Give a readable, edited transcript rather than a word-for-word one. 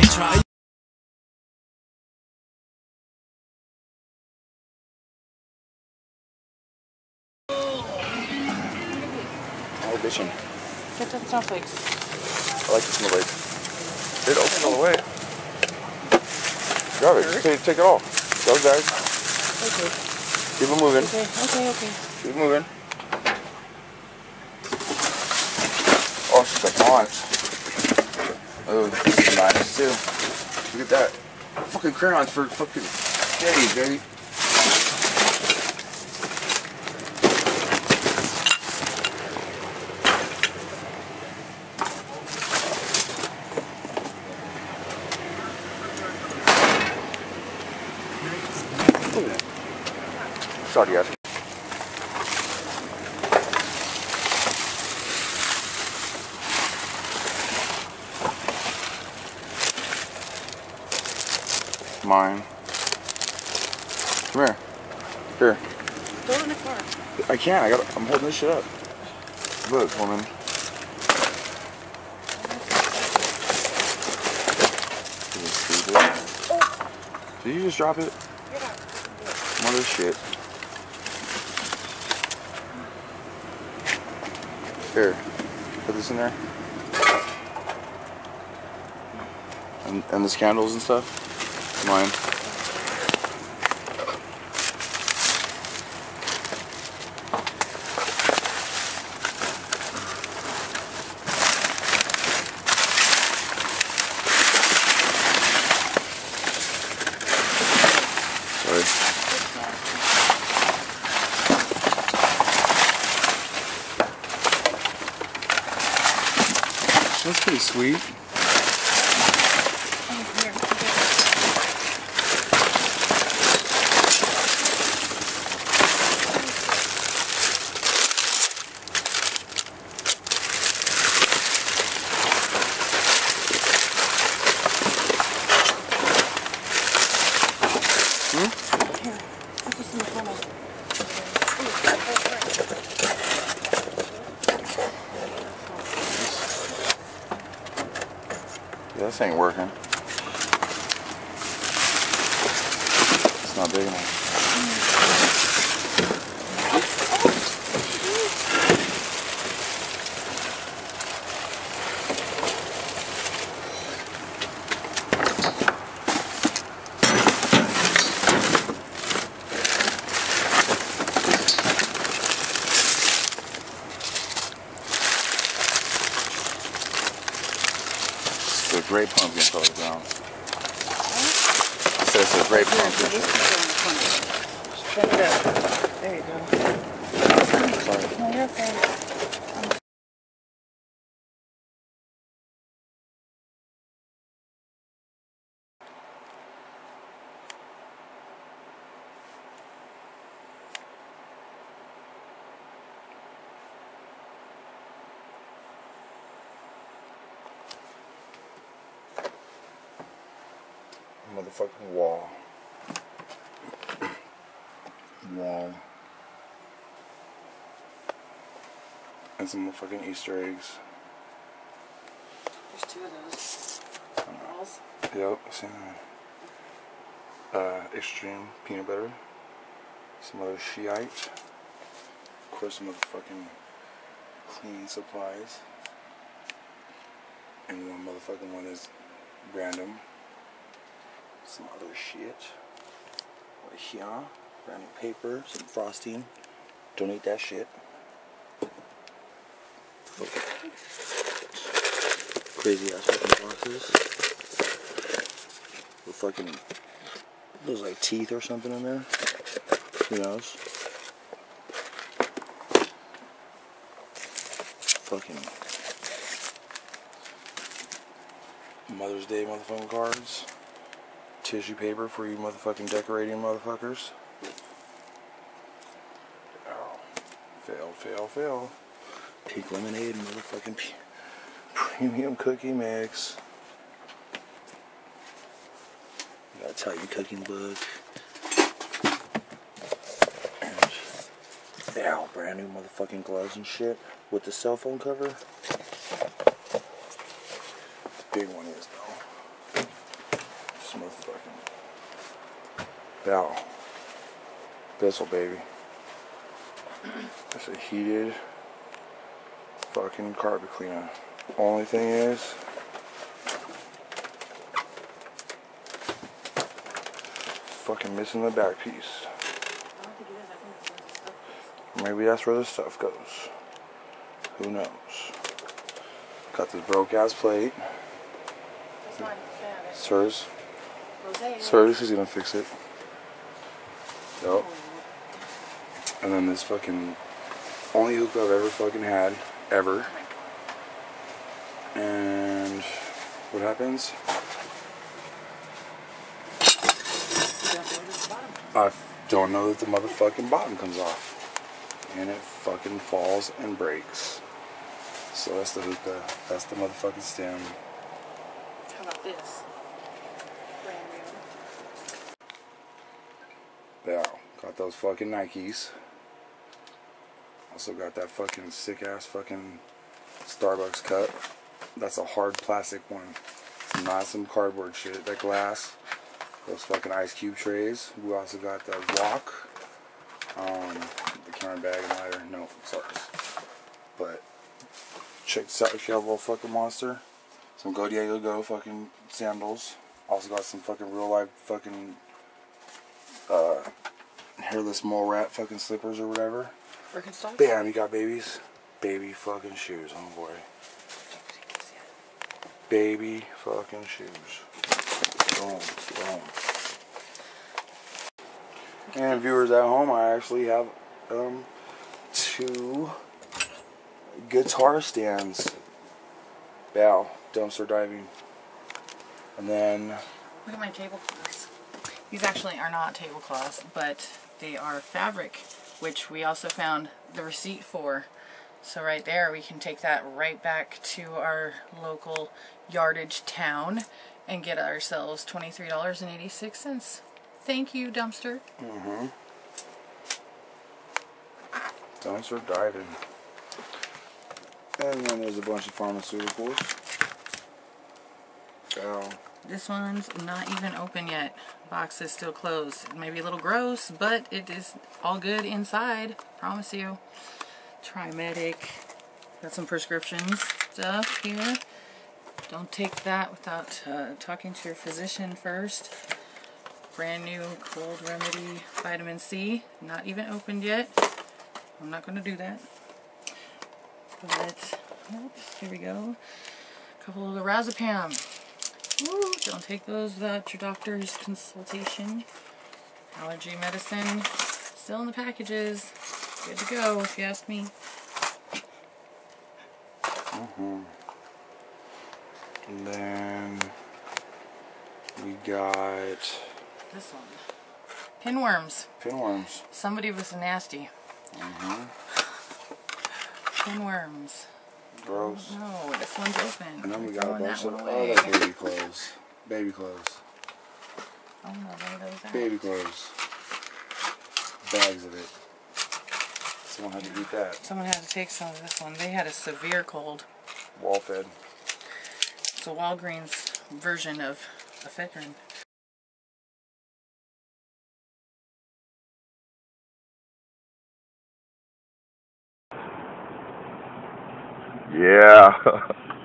try. Oh, bitching. Get the snowflakes. I like the snowflakes. It opened all the way. Grab it. Just take it all. Go, guys. Okay. Keep it moving. Okay. Keep it moving. Oh, she's like Mons. Oh, this is nice too. Look at that. Fucking crayons for fucking days, baby. Sorry, guys. Mine. Come here. Here. Throw it in the car. I can't. I'm holding this shit up. Look, woman. Did you just drop it? Yeah. Mother shit. Here. Put this in there. And this candles and stuff. Mine. Sorry. That's pretty sweet. Yeah, this ain't working. It's not big enough. It's a great pumpkin color brown. It says a great pumpkin. Check it out. There you go. Sorry. No, you're okay. Motherfucking wall. And some motherfucking Easter eggs. There's two of those. Balls. Yep, some extreme peanut butter. Some other Shiite. Of course, some motherfucking cleaning supplies. And one motherfucking one is random. Some other shit. Right here. Random paper. Some frosting. Don't eat that shit. Crazy ass fucking boxes. With fucking, there's like teeth or something in there. Who knows? Fucking Mother's Day motherfucking cards. Tissue paper for you motherfucking decorating motherfuckers. Oh. Fail. Pink lemonade and motherfucking premium cookie mix. Got a Titan cooking book. And yeah, brand new motherfucking gloves and shit with the cell phone cover. The big one is though. Smooth fucking. Bow. This'll, baby. That's a heated fucking carpet cleaner. Only thing is, fucking missing the back piece. Maybe that's where the stuff goes. Who knows? Got this broke ass plate. Sirs. Sirs, he's gonna fix it. Yup. And then this fucking only hoop I've ever fucking had. Ever. And what happens? I don't know that the motherfucking bottom comes off. And it fucking falls and breaks. So that's the hookah. That's the motherfucking stem. How about this? Brand new. Yeah, got those fucking Nikes. Also got that fucking sick ass fucking Starbucks cup. That's a hard plastic one. It's not some cardboard shit. That glass. Those fucking ice cube trays. We also got the wok. The counter bag and lighter. No, it's ours. But check this out. If you have a little fucking monster. Some Go Diego Go fucking sandals. Also got some fucking real life fucking hairless mole rat fucking slippers or whatever. Birkenstocks? Bam, you got babies. Baby fucking shoes, oh boy. Baby fucking shoes. Boom, boom. And viewers at home, I actually have 2 guitar stands. Bow, dumpster diving. And then Look at my tablecloths. These actually are not tablecloths, but they are fabric, which we also found the receipt for. So right there, we can take that right back to our local yardage town and get ourselves $23.86. Thank you, dumpster. mm-hmm. Dumpster diving. And then there's a bunch of pharmaceuticals. Bow. This one's not even open yet. Box is still closed. It may be a little gross, but it is all good inside. Promise you. Trimedic. Got some prescription stuff here. Don't take that without talking to your physician first. Brand new cold remedy vitamin C. Not even opened yet. I'm not going to do that. But, oops, here we go. A couple of the Razapam. Woo, don't take those without your doctor's consultation. Allergy medicine. Still in the packages. Good to go, if you ask me. And then we got This one. Pinworms. pinworms. Somebody was nasty. Pinworms. Gross. No, this one's open. And then we We're got a throwing bunch that of one away. other baby clothes. Baby clothes. Oh no, lay those out. Baby clothes. Bags of it. Someone had to eat that. Someone had to take some of this one. They had a severe cold. Wall fed. It's a Walgreens version of ephedrine. Yeah.